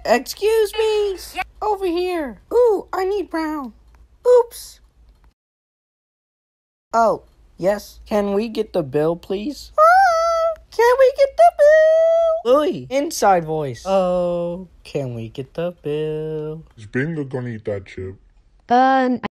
Excuse me? Over here. Ooh, I need brown. Oops. Oh, yes. Can we get the bill, please? Can we get the bill? Louie, inside voice. Oh, can we get the bill? Is Bingo gonna eat that chip?